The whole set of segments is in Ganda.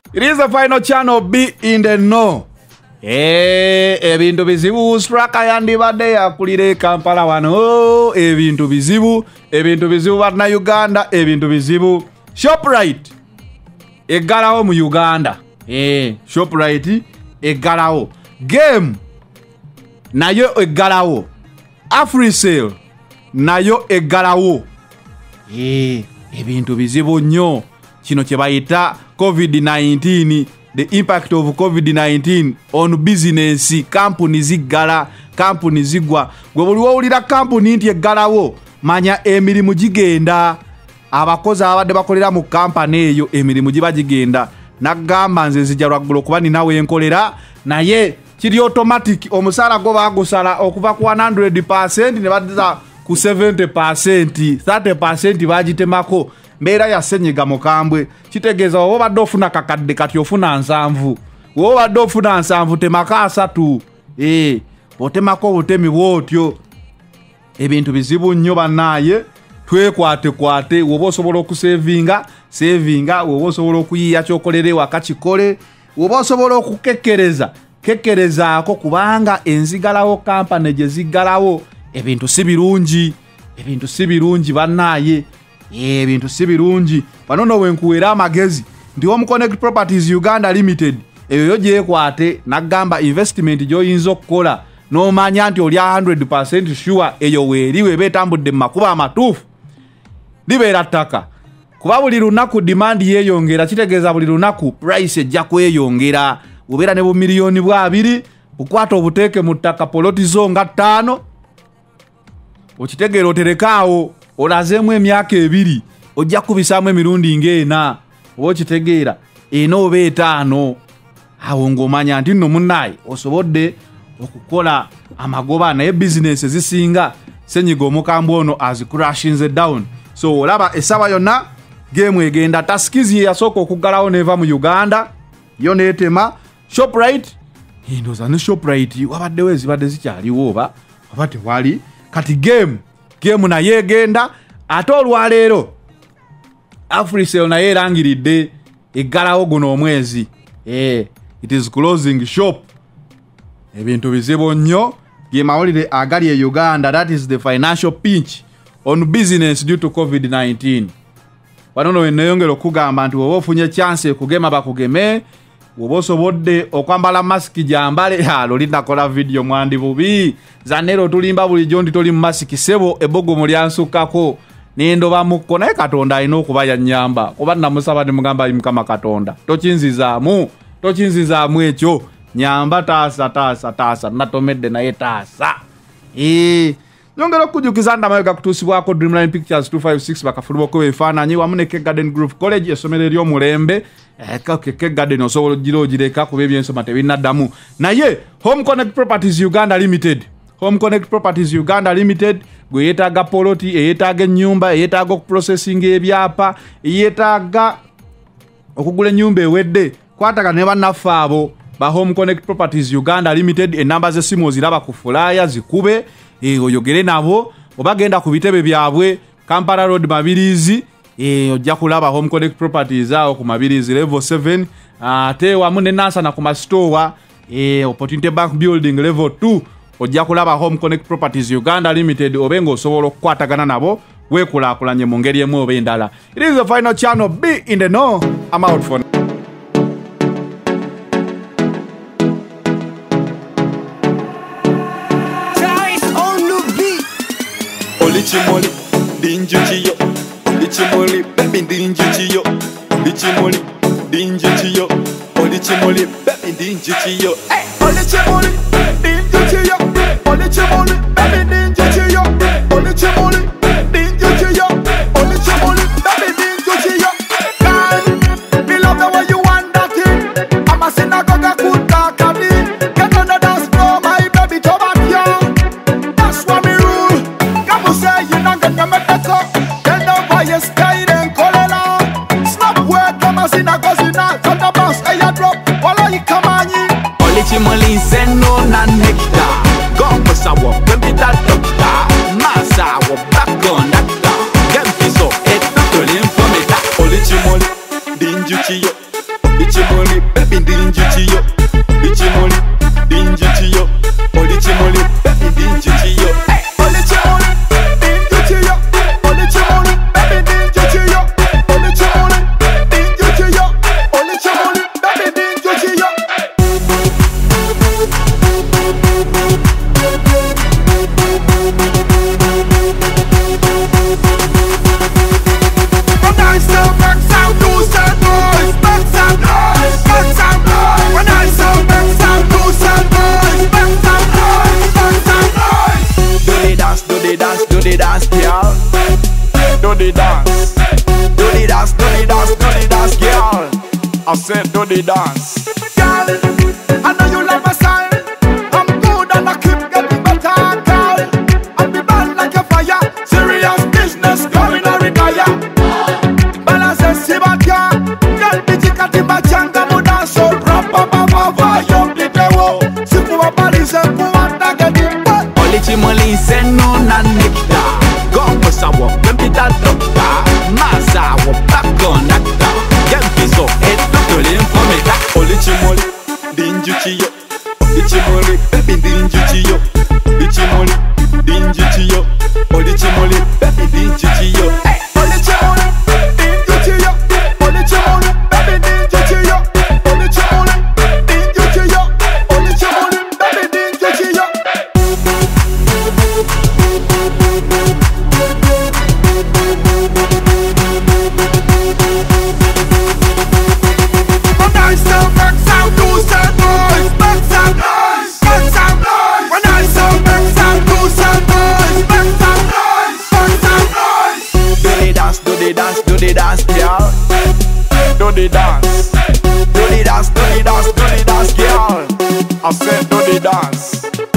It is the final channel, be in the know. Ebintu bizibu straka yandibadde yakulire Kampala wano. Ebintu bizibu na Uganda. Ebintu bizibu. Shoprite Ziggalawo mu Uganda. Shoprite Ziggalawo. Game nayo Ziggalawo. Afrisale nayo Ziggalawo. Ebintu bizibu nnyo. Kino kye bayita COVID-19. The impact of COVID-19 on business. Company ziggala, company zigwa. Gwe buli wawulira company nti Ziggalawo, manya emirimu gigenda. Abakozi abadde bakolera mu company eyo emirimu giba gigenda. Nagamba nze nzija lwaggulu kuba ninawe enkolera naye kiri automatic. Omusala go bagusala okuva ku 100% ne badza ku 70%, 30% bagitemako. Mbeera ya senyiga mukambwe kitegeeza wo badde ofuna kakadde kati ofuna nsanvu. Wo badde ofuna nsanvu temaka asatu. Otemako obutemi bwotyo. Ebintu bizibu nnyo bannaye. Twekwate woba osobola okusevinga woba osobola okuyiya kyokolere wakakikole, woba osobola okukekereza kubanga enzigalawo kampani gye ziggalawo ebintu si birungi bannaye. Ebintu si birungi. Banono wenkuwera amagezi ndi Home Connect Properties Uganda Limited eyo gyekwate nagamba investment gyoyinza okukola n'omanya nti oli 100% sure eyo weeriwe betambudde mu makuba amatuufu libeera ttaka. Kuba buli lunaku demand yeeyongera kitegeeza buli lunaku price ejja kweyongera. Obeera ne bu miliyoni bwa 2 bukwata obuteeke mu ttaka poloti zo nga 5 okitegeera oterekaawo olazeemu emyaka 2 ojja kubisaamu emirundi ng'ena oba okitegeera eno oba 5 awo ng'omanya nti nno munnaye osobodde okukola amagoba naye bizinesi zisinga senyiga omukambwe ono azicrashinze down. So olaba esaba yonna game egenda. Taskizi yasooka okuggalawo neva mu Uganda yo neetema. Shoprite ndoza ne Shoprite wabaddewo ezibadde zikyaliwo oba tewali kati game naye egenda. Ate olwaleero Afrisale naye erangiridde Ziggalawo guno omwezi. It is closing shop. Ebintu bizibu nnyo ge mawulire agali e Uganda. That is the financial pinch on business due to COVID-19. Wanono weneyongera okugamba nti woba ofunye chance kugema bakugeme, woba osobodde okwambala masiki gyambale. Loli nakola video mwandi bubi zanero tulimba bulijjo ndi toli mu masiki sebo ebogo mulyansukkako nendoba mukko naye Katonda alina okuba yannyamba kuba namusaba ne mugamba Mukama Katonda tokinzizaamu ekyo nyamba taasa natomedde naye taasa. Nyongera okujukiza ndamayoga kutuusibwako Dreamline Pictures 256 bakafuluba ko ebifaananyi wamu ne Garden Group College essomero ery'omulembe. Garden osobola ogireka kuba ebyensoma tebinnaddamu naye Home Connect Properties Uganda Limited. Home Connect Properties Uganda Limited gwe yeetaaga poloti, eyeetaaga ennyumba, eyeetaaga okuprocessing ebyapa, eyeetaaga okugula ennyumba ewedde, kwataga ne bannaffe abo ba Home Connect Properties Uganda Limited. Enamba z'essimu oziraba ku fulaya zikube oyogere nabo oba genda ku bitebe byabwe Kampala Road Mabirizi. Ojja kulaba Home Connect Properties awo ku Mabirizi level 7 ate wamu ne Nansana ku Mastowa Opportunity Bank Building level 2 ojja kulaba Home Connect Properties Uganda Limited obenga osobola okukwatagana nabo wekulaakulanye mu ngeri emu oba endala. It is the final channel, be in the know. I'm out for now. Chimoli, dinjuchiyo, chimoli, baby dinjuchiyo, chimoli, dinjuchiyo, chimoli, baby dinjuchiyo. Hey, chimoli, dinjuchiyo, chimoli, baby dinjuchiyo, chimoli, dinjuchiyo, chimoli, baby dinjuchiyo. God, me love the way you want that thing. I'm a synagogue good talk of me. Get on the dance floor, my baby, to back young. That's what me rule. Say you not gonna make a cup. Tell them why you stay in Colella. Snap work, come as in a cousin. From the boss, I drop. While I come on you. Only chimoli send no I said do the dance. Girl, I know you love my style. I'm good and I keep getting better, girl. I'll be bad like a fire. Serious business, going to retire. Balance Sibaka. Girl, Bijika Timbachanga Muda so rapa baba yo plitewo. Sikuwa Paris and Kuwata Gadimba. Olichimoli se no na nekta. Gongo sawo, pempita dokta. Masa wo bako nakta. Gempiso, eto tole infometa. Olichimoli, dinjuchiyo. Olichimoli, baby dinjuchiyo. Olichimoli, dinjuchiyo. Olichimoli, baby dinjuchiyo. Olichimoli, dinjuchiyo. Olichimoli, baby dinjuchiyo. Olichimoli, dinjuchiyo. Olichimoli, baby dinjuchiyo. When I sell back sound, do some noise. Back sound noise. Back sound noise. When I sell back sound, do some noise. Back sound noise. Back sound noise. Do the dance, do the dance, do the dance, girl. Do the dance. Do the dance, do the dance, do the dance, girl. I said do the dance.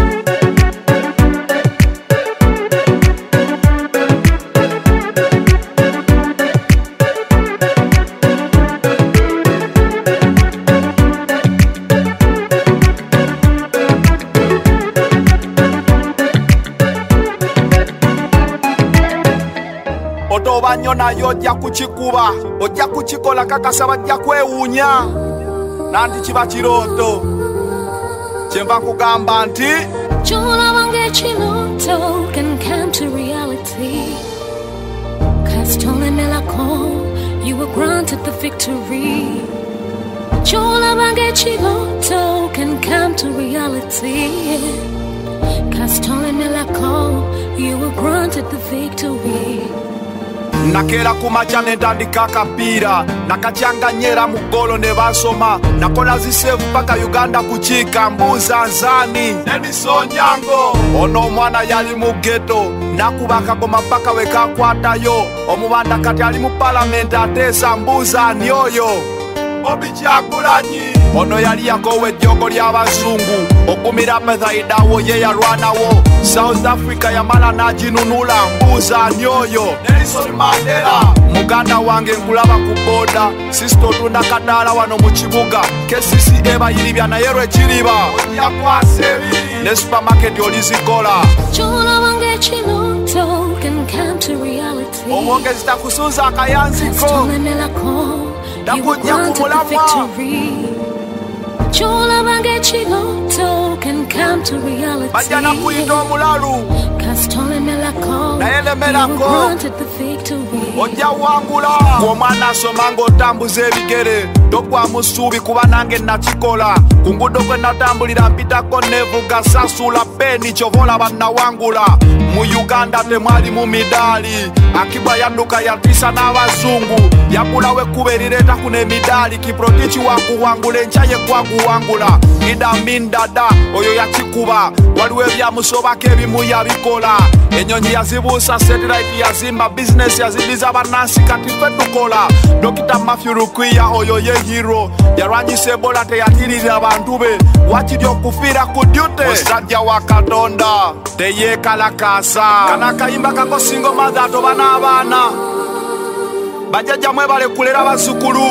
Otobanyo nayo ojja kuchikuba, ojja kuchikola kakasa bajja kwewuunya. Nanti kiba kirooto. Kyenva kugamba nti Kyolabanga ekiroto can come to reality. Kasitolemelako, you were granted the victory. Kyolabanga ekiroto can come to reality. Kasitolemelako, you were granted the victory. nakera kumacha netandika akapiira nakachanganyera mugolo ne basoma nakola zisevu paka Uganda kuchika mbuza nzani nemisonyango ono omwana yali mu ghetto nakuba akagoma paka wekakwatayo omubanda kati ali mu parliament ateesa mbuza ni oyo Obikyagulanyi ono yali yakowe ejjogo ly'abazungu okumira Methaidawo ye yalwanawo South Africa yamala n'aginunula mbuuza ani oyo Nelson Mandela muganda wange nkulaba ku boda sisito otunda kadaala wano mu kibuga KCC ebayiribya naye lwekiriba yakwasa ebiri ne supermarket olizikola Kyolabanga ekiroto can come to reality. omwogezi takusuuza akayanziko Kasitolemelako, you were granted the victory. Kyolabanga ekiroto can come to reality. bajja nakuyita omulalu Kasitolemelako, nayeemerako you were granted the victory. ojja wangula omwana asoma ng'otambuza ebigere togwa mu ssuubi kuba nange nakikola ku ngudo kwe natambulira mpitako nevuga sasula beni kyova olaba nawangula mu Uganda temwali mu midaali akibwa yanduka yatisa n'abazungu yakulawo ekkuba erireeta kuno emidaali kiprotichi wakuwangula enkya ye kwakuwangula Idamin dada oyo yakikuba waliwo ebyamusobako ebimu yabikola enyonyi yazibuusa satellite yazimba bizinesi yazibiza bannansi kati ffe tukola Dr. Matthew Rukwiya oyo ye hero yalwanyisa ebola teyatirira abantu be wakiri okufiira ku dyute musajja wa Katonda teyeekalakaasa kana akayimba kako singo mother atoba n'abaana bajjajja mwebale kulera bazzukulu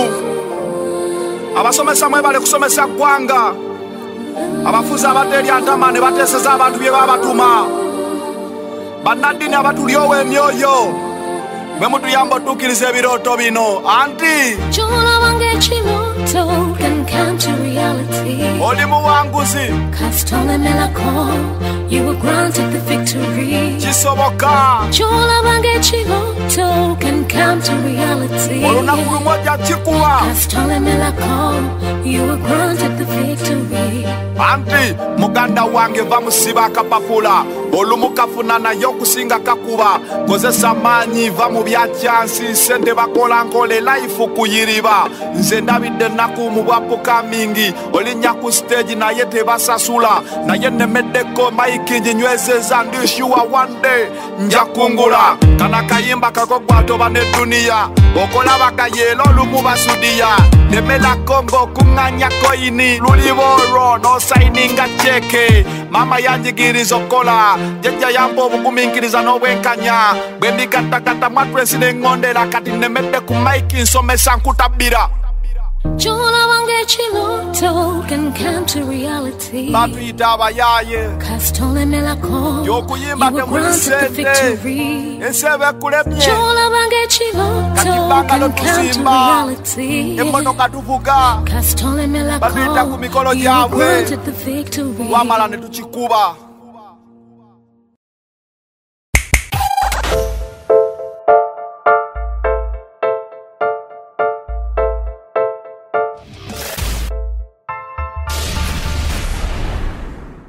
abasomesa mwebale kusomesa ggwanga abafuzi abateerya ntama ne bateeseza abantu bye babatuma bannaddiini abatulyowa emyoyo mwe mutuyamba otuukiriza ebirooto bino anti Kyolabanga ekiroto can come to reality. oli muwanguzi Kasitolemelako, you were granted the victory. kisoboka Kyolabanga ekiroto can come to reality. olunaku lumu ojja kikuwa Kasitolemelako, you were granted the victory. anti muganda wange va musiba akapapula olumu kafuna naye okusinga kakuba kozesa maanyi va mu byakyansi sente bakola nkole life kuyiriba nze ndabidde ennaku mu bwapukamingi olinnya ku stage naye tebasasula naye nemeddeko maiki nginywezeza ndishuwa one day nja kungula kana kayimba kako gwatoba ne duniya Okolabaka yelo lumuba sudia Nemela Congo kunganya koini Luliboro no signinga cheke Mama yanjigiriza okola Jeja yambo bukumingiriza no wenkanya Bwendi kata matwesi nengondela Kati nemete kumaiki nsome sankutabira Chola wange chiloto can come to reality. Castole melako, you were granted the victory. Chola wange chiloto can come to reality. Castole melako, you were granted the victory.